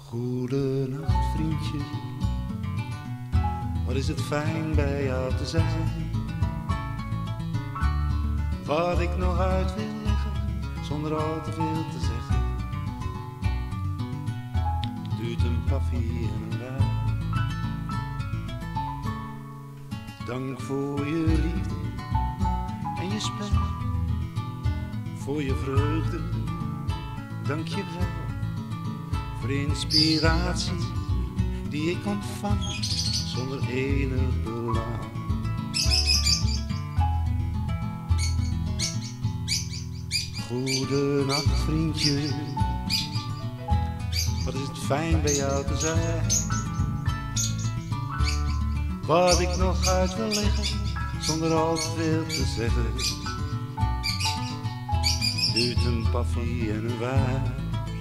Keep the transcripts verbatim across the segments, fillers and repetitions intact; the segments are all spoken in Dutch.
Goedenacht vriendje, wat is het fijn bij jou te zijn. Wat ik nog uit wil leggen, zonder al te veel te zeggen. Duurt een paffie en een wijn. Dank voor je liefde en je spel, voor je vreugde, dank je wel. Voor de inspiratie die ik ontvang, zonder enig belang. Goedenacht vriendje, wat is het fijn bij jou te zijn. Wat ik nog uit wil leggen, zonder al te veel te zeggen. Duurt een paffie en een wijn.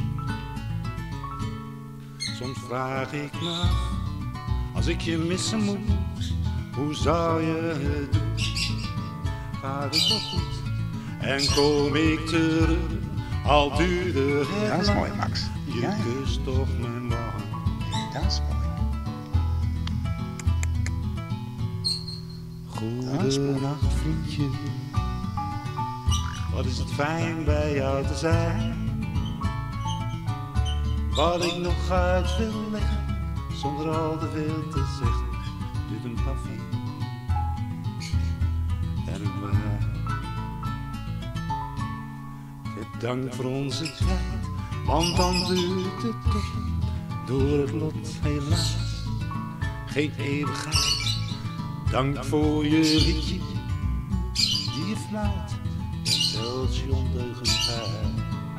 Soms vraag ik me af, als ik je missen moet, hoe zou je het doen? Gaat het nog goed en kom ik terug, al duurde het Dat is lang. mooi, Max. Je Ja, ja. kust toch mijn wang. Dat is mooi. Goedenacht vriendje, wat is het fijn bij jou te zijn. Wat ik nog uit wil leggen, zonder al te veel te zeggen. Duurt een paffie en een wijn. Ik heb dank voor onze tijd, want dan duurt het toch door het lot helaas geen eeuwigheid. Dank voor je liedje, die je fluit, en zelfs je ondeugendheid.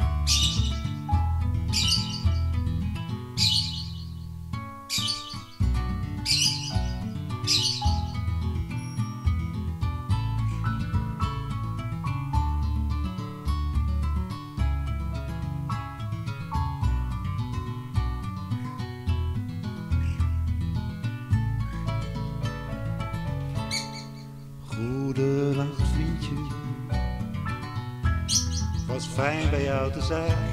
Goedenacht vriendje, was fijn bij jou te zijn.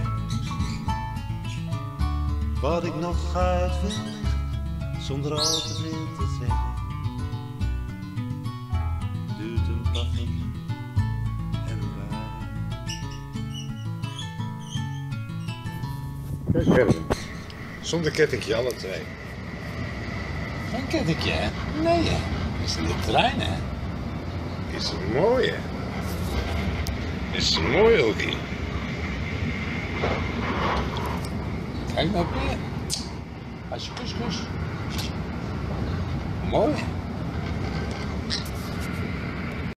Wat ik nog uit wil leggen, zonder al te veel te zeggen. Duurt een paffie en een wijn. Kijk Herman, zonder kettingje alle twee. Geen kettingje, hè? Nee, hè? Dat is een trein, hè? Is het mooi, hè? Is het mooi, Elkie? Kijk nou weer. Als je kus, kus. Mooi.